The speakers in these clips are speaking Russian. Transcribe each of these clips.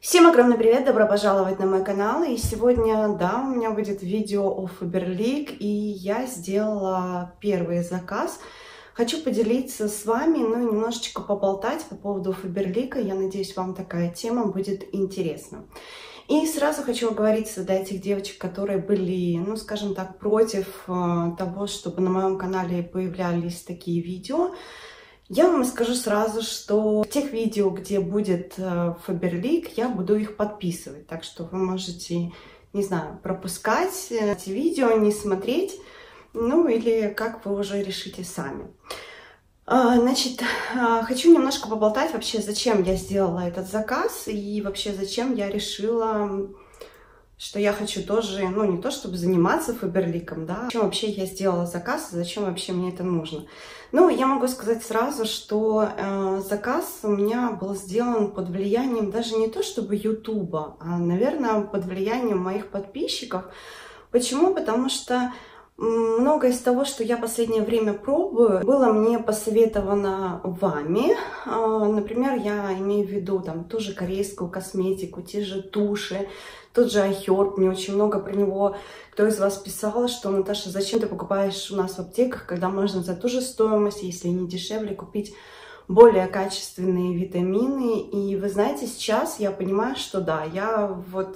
Всем огромный привет, добро пожаловать на мой канал. И сегодня, да, у меня будет видео о Faberlic, и я сделала первый заказ. Хочу поделиться с вами, ну и немножечко поболтать по поводу Faberlic. Я надеюсь, вам такая тема будет интересна. И сразу хочу оговориться для этих девочек, которые были, ну, скажем так, против того, чтобы на моем канале появлялись такие видео. Я вам скажу сразу, что в тех видео, где будет Faberlic, я буду их подписывать. Так что вы можете, не знаю, пропускать эти видео, не смотреть, ну или как вы уже решите сами. Значит, хочу немножко поболтать вообще, зачем я сделала этот заказ и вообще зачем я решила, что я хочу тоже, ну не то чтобы заниматься Faberlic'ом, да, зачем вообще я сделала заказ, зачем вообще мне это нужно. Ну, я могу сказать сразу, что заказ у меня был сделан под влиянием даже не то чтобы Ютуба, а, наверное, под влиянием моих подписчиков. Почему? Потому что многое из того, что я в последнее время пробую, было мне посоветовано вами. Например, я имею в виду там ту же корейскую косметику, те же туши, тот же iHerb. Мне очень много про него кто из вас писал, что, Наташа, зачем ты покупаешь у нас в аптеках, когда можно за ту же стоимость, если не дешевле, купить более качественные витамины. И вы знаете, сейчас я понимаю, что да, я вот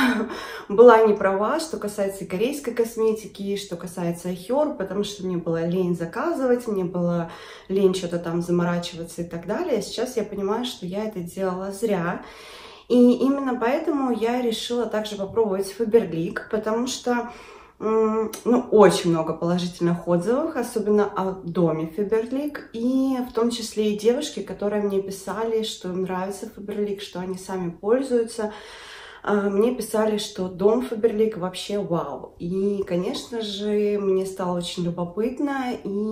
была не права, что касается корейской косметики, что касается iHerb, потому что мне было лень заказывать, мне было лень что-то там заморачиваться и так далее. Сейчас я понимаю, что я это делала зря. И именно поэтому я решила также попробовать Faberlic, потому что ну, очень много положительных отзывов, особенно о доме Faberlic, и в том числе и девушки, которые мне писали, что им нравится Faberlic, что они сами пользуются. Мне писали, что дом Faberlic вообще вау. И, конечно же, мне стало очень любопытно,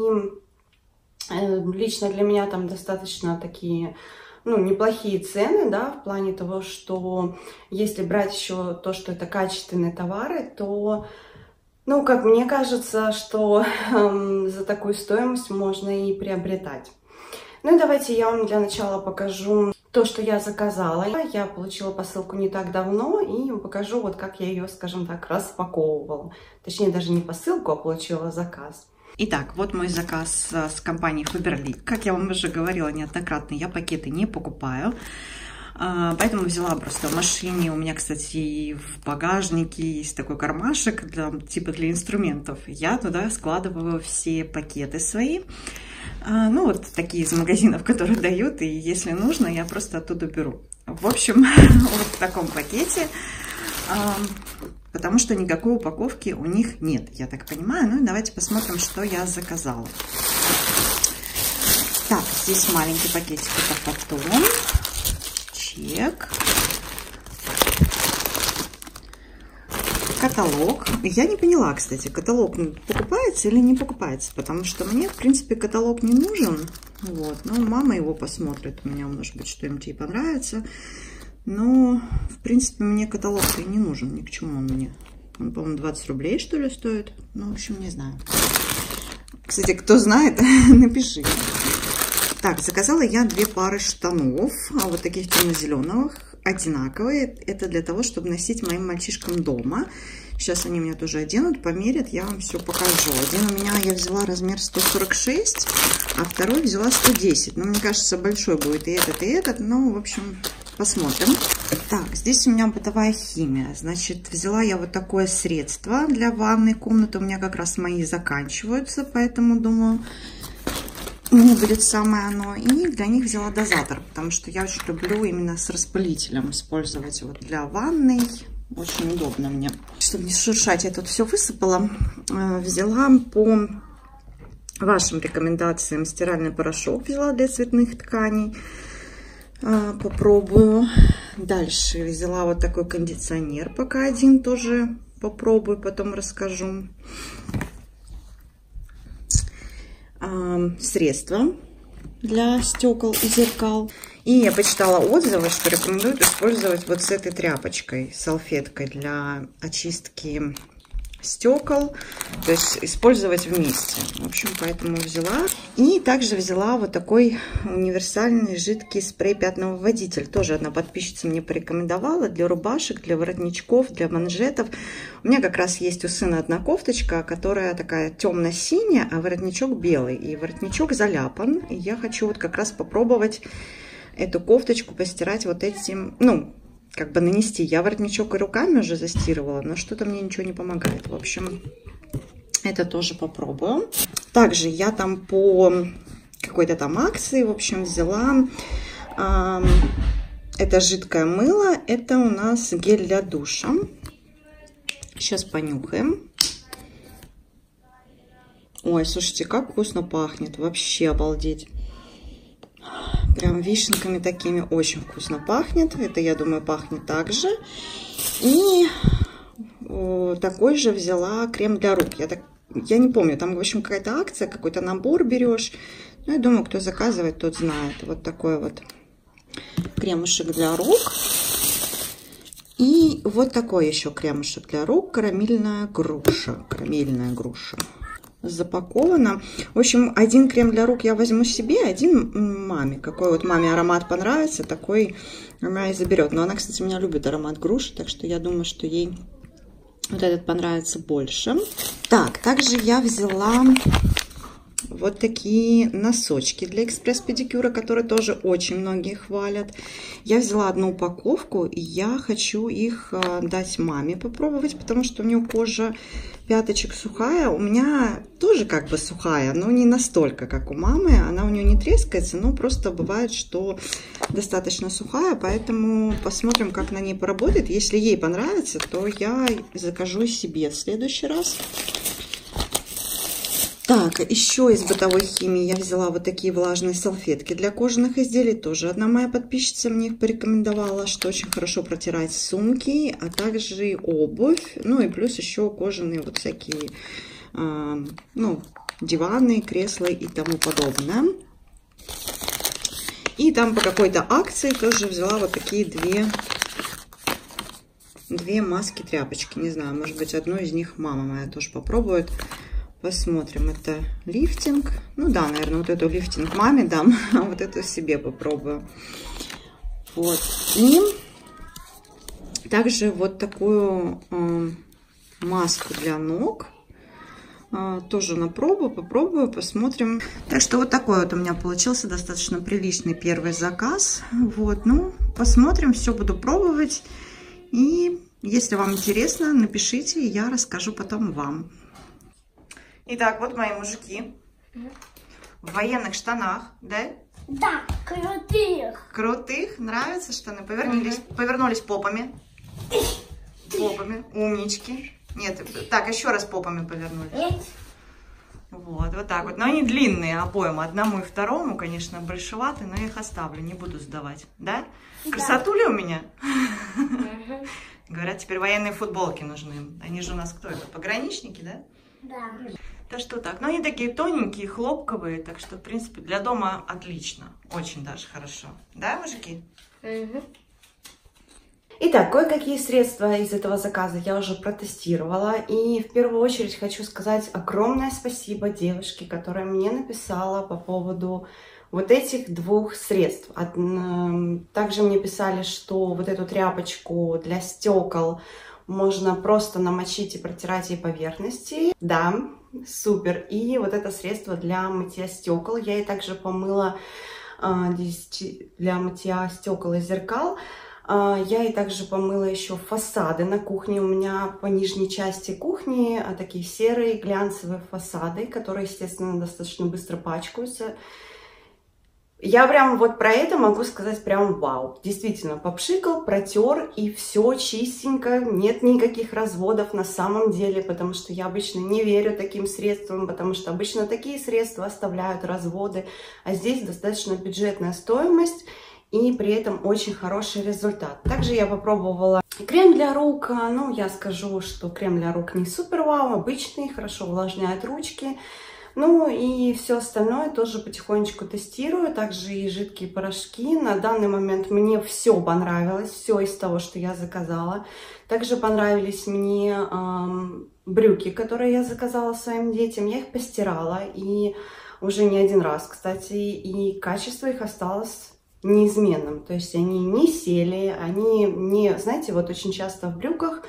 и лично для меня там достаточно такие, ну, неплохие цены, да, в плане того, что если брать еще то, что это качественные товары, то, ну, как мне кажется, что за такую стоимость можно и приобретать. Ну и давайте я вам для начала покажу то, что я заказала. Я получила посылку не так давно и покажу, вот как я ее, скажем так, распаковывала. Точнее, даже не посылку, а получила заказ. Итак, вот мой заказ с компанией Faberlic. Как я вам уже говорила неоднократно, я пакеты не покупаю. Поэтому взяла просто в машине. У меня, кстати, и в багажнике есть такой кармашек, типа для инструментов. Я туда складываю все пакеты свои. Ну, вот такие из магазинов, которые дают. И если нужно, я просто оттуда беру. В общем, вот в таком пакете. Потому что никакой упаковки у них нет, я так понимаю. Ну, давайте посмотрим, что я заказала. Так, здесь маленький пакетик, это потом. Чек. Каталог. Я не поняла, кстати, каталог покупается или не покупается, потому что мне, в принципе, каталог не нужен. Вот, но мама его посмотрит. У меня, может быть, что-нибудь ей понравится. Но, в принципе, мне каталог-то и не нужен, ни к чему он мне. Он, по-моему, 20 рублей, что ли, стоит. Ну, в общем, не знаю. Кстати, кто знает, напиши. Так, заказала я 2 пары штанов, вот таких темно-зеленых, одинаковые. Это для того, чтобы носить моим мальчишкам дома. Сейчас они меня тоже оденут, померят, я вам все покажу. Один у меня я взяла размер 146, а второй взяла 110. Ну, мне кажется, большой будет и этот, но, в общем, посмотрим. Так, здесь у меня бытовая химия. Значит, взяла я вот такое средство для ванной комнаты. У меня как раз мои заканчиваются, поэтому, думаю, мне будет самое оно. И для них взяла дозатор, потому что я очень люблю именно с распылителем использовать вот для ванной. Очень удобно мне. Чтобы не шуршать, я тут все высыпала. Взяла по вашим рекомендациям стиральный порошок. Взяла для цветных тканей. Попробую. Дальше взяла вот такой кондиционер. Пока один тоже попробую, потом расскажу. Средства для стекол и зеркал. И я почитала отзывы, что рекомендуют использовать вот с этой тряпочкой, салфеткой для очистки стекол, то есть использовать вместе. В общем, поэтому взяла. И также взяла вот такой универсальный жидкий спрей пятновыводитель. Тоже одна подписчица мне порекомендовала для рубашек, для воротничков, для манжетов. У меня как раз есть у сына одна кофточка, которая такая темно-синяя, а воротничок белый. И воротничок заляпан. И я хочу вот как раз попробовать эту кофточку постирать вот этим, ну, как бы нанести. Я воротничок и руками уже застирывала, но что-то мне ничего не помогает. В общем, это тоже попробую. Также я там по какой-то там акции, в общем, взяла это жидкое мыло. Это у нас гель для душа. Сейчас понюхаем. Ой, слушайте, как вкусно пахнет. Вообще обалдеть. Прям вишенками такими очень вкусно пахнет. Это, я думаю, пахнет так же. И такой же взяла крем для рук. Я не помню, там, в общем, какая-то акция, какой-то набор берешь. Ну, я думаю, кто заказывает, тот знает. Вот такой вот кремушек для рук. И вот такой еще кремушек для рук. Карамельная груша. Карамельная груша. Запаковано. В общем, один крем для рук я возьму себе, один маме. Какой вот маме аромат понравится, такой она и заберет. Но она, кстати, меня любит аромат груши, так что я думаю, что ей вот этот понравится больше. Так, также я взяла вот такие носочки для экспресс-педикюра, которые тоже очень многие хвалят. Я взяла одну упаковку, и я хочу их дать маме попробовать, потому что у нее кожа пяточек сухая. У меня тоже как бы сухая, но не настолько, как у мамы. Она у нее не трескается, но просто бывает, что достаточно сухая, поэтому посмотрим, как на ней поработает. Если ей понравится, то я закажу себе в следующий раз. Так, еще из бытовой химии я взяла вот такие влажные салфетки для кожаных изделий. Тоже одна моя подписчица мне их порекомендовала, что очень хорошо протирать сумки, а также обувь. Ну и плюс еще кожаные вот всякие, ну, диваны, кресла и тому подобное. И там по какой-то акции тоже взяла вот такие две маски-тряпочки. Не знаю, может быть, одну из них мама моя тоже попробует. Посмотрим, это лифтинг. Ну да, наверное, вот эту лифтинг маме дам, а вот эту себе попробую. Вот. И также вот такую маску для ног. Тоже на пробу, попробую, посмотрим. Так что вот такой вот у меня получился достаточно приличный первый заказ. Вот, ну, посмотрим, все буду пробовать. И если вам интересно, напишите, я расскажу потом вам. Итак, вот мои мужики в военных штанах, да? Да, крутых. Крутых? Нравятся штаны? Повернулись попами. Попами. Умнички. Нет, так, еще раз попами повернулись. Нет. Вот так вот. Но они длинные обоим. Одному и второму, конечно, большеваты, но я их оставлю, не буду сдавать. Да? Красоту ли у меня? Говорят, теперь военные футболки нужны. Они же у нас кто это? Пограничники, да? Да. Да что так. Но они такие тоненькие, хлопковые, так что, в принципе, для дома отлично. Очень даже хорошо. Да, мужики? Итак, кое-какие средства из этого заказа я уже протестировала. И в первую очередь хочу сказать огромное спасибо девушке, которая мне написала по поводу вот этих двух средств. Также мне писали, что вот эту тряпочку для стекол можно просто намочить и протирать ей поверхности. Да, супер. И вот это средство для мытья стекол. Я ей также помыла для мытья стекол и зеркал. Я ей также помыла еще фасады на кухне. У меня по нижней части кухни такие серые глянцевые фасады, которые, естественно, достаточно быстро пачкаются. Я прям вот про это могу сказать прям вау. Действительно, попшикал, протер, и все чистенько, нет никаких разводов на самом деле, потому что я обычно не верю таким средствам, потому что обычно такие средства оставляют разводы, а здесь достаточно бюджетная стоимость и при этом очень хороший результат. Также я попробовала крем для рук. Ну, я скажу, что крем для рук не супер вау, обычный, хорошо увлажняет ручки. Ну и все остальное тоже потихонечку тестирую, также и жидкие порошки. На данный момент мне все понравилось, все из того, что я заказала. Также понравились мне брюки, которые я заказала своим детям. Я их постирала и уже не один раз, кстати, и качество их осталось неизменным. То есть они не сели, они не, знаете, вот очень часто в брюках,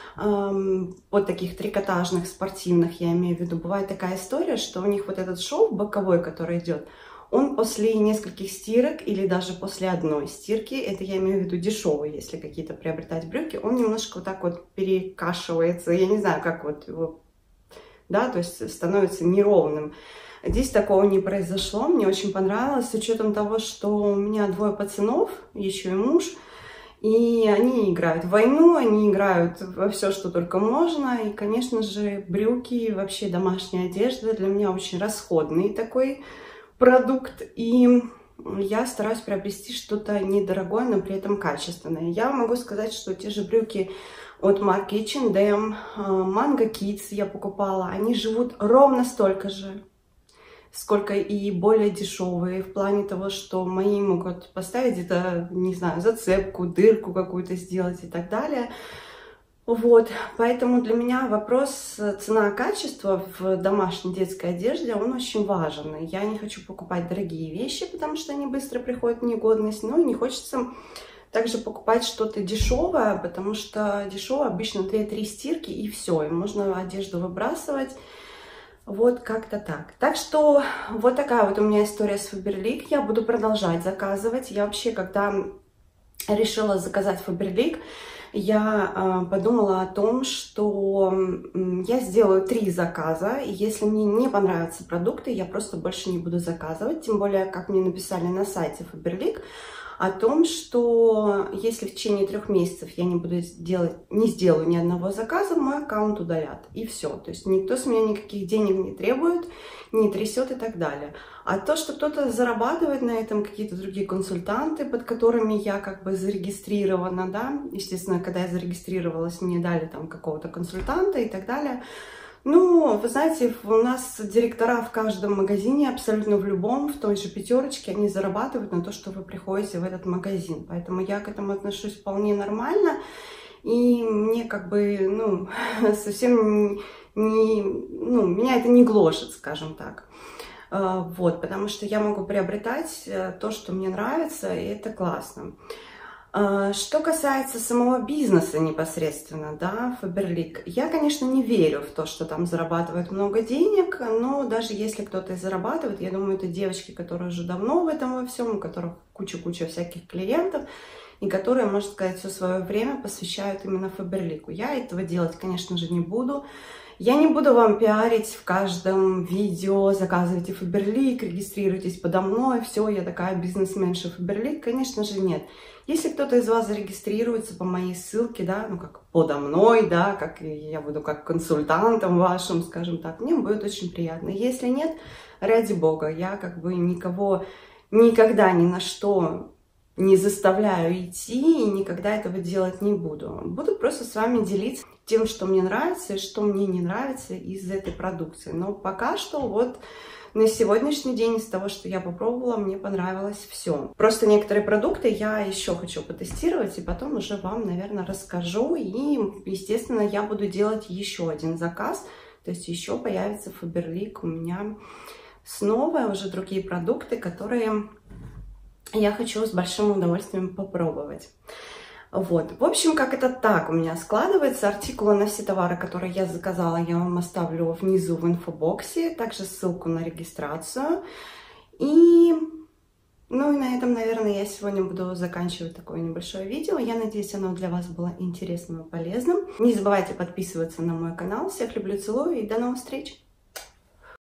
вот таких трикотажных, спортивных, я имею в виду, бывает такая история, что у них вот этот шов боковой, который идет, он после нескольких стирок или даже после одной стирки, это я имею в виду дешевые, если какие-то приобретать брюки, он немножко вот так вот перекашивается, я не знаю, как вот его, да, то есть становится неровным. Здесь такого не произошло, мне очень понравилось, с учетом того, что у меня двое пацанов, еще и муж, и они играют в войну, они играют во все, что только можно. И, конечно же, брюки, вообще домашняя одежда для меня очень расходный такой продукт. И я стараюсь приобрести что-то недорогое, но при этом качественное. Я могу сказать, что те же брюки от марки H&M, Mango Kids я покупала, они живут ровно столько же, сколько и более дешевые, в плане того, что мои могут поставить где-то, не знаю, зацепку, дырку какую-то сделать и так далее. Вот, поэтому для меня вопрос цена-качество в домашней детской одежде, он очень важен. Я не хочу покупать дорогие вещи, потому что они быстро приходят в негодность, но и не хочется также покупать что-то дешевое, потому что дешевое обычно 2-3 стирки и все, и можно одежду выбрасывать. Вот как-то так. Так что вот такая вот у меня история с Faberlic. Я буду продолжать заказывать. Я вообще, когда решила заказать Faberlic, я подумала о том, что я сделаю 3 заказа. И если мне не понравятся продукты, я просто больше не буду заказывать. Тем более, как мне написали на сайте Faberlic, о том, что если в течение 3 месяцев я не сделаю ни одного заказа, мой аккаунт удалят. И все. То есть никто с меня никаких денег не требует, не трясет и так далее. А то, что кто-то зарабатывает на этом, какие-то другие консультанты, под которыми я как бы зарегистрирована, да, естественно, когда я зарегистрировалась, мне дали там какого-то консультанта и так далее. Ну, вы знаете, у нас директора в каждом магазине, абсолютно в любом, в той же пятерочке, они зарабатывают на то, что вы приходите в этот магазин. Поэтому я к этому отношусь вполне нормально. И мне как бы, ну, совсем меня это не гложет, скажем так. Вот, потому что я могу приобретать то, что мне нравится, и это классно. Что касается самого бизнеса непосредственно, да, Faberlic, я, конечно, не верю в то, что там зарабатывают много денег, но даже если кто-то и зарабатывает, я думаю, это девочки, которые уже давно в этом во всем, у которых куча-куча всяких клиентов, и которые, можно сказать, все свое время посвящают именно Faberlic. Я этого делать, конечно же, не буду. Я не буду вам пиарить в каждом видео, заказывайте Faberlic, регистрируйтесь подо мной, все, я такая бизнесменша Faberlic, конечно же, нет. Если кто-то из вас зарегистрируется по моей ссылке, да, ну как подо мной, да, как я буду как консультантом вашим, скажем так, мне будет очень приятно. Если нет, ради бога, я как бы никого никогда ни на что не заставляю идти и никогда этого делать не буду. Буду просто с вами делиться тем, что мне нравится и что мне не нравится из этой продукции. Но пока что вот на сегодняшний день из того, что я попробовала, мне понравилось все. Просто некоторые продукты я еще хочу потестировать и потом уже вам, наверное, расскажу. И, естественно, я буду делать еще один заказ. То есть еще появится Faberlic у меня снова, уже другие продукты, которые я хочу с большим удовольствием попробовать. Вот. В общем, как это так у меня складывается. Артикулы на все товары, которые я заказала, я вам оставлю внизу в инфобоксе. Также ссылку на регистрацию. И, ну и на этом, наверное, я сегодня буду заканчивать такое небольшое видео. Я надеюсь, оно для вас было интересным и полезным. Не забывайте подписываться на мой канал. Всех люблю, целую и до новых встреч!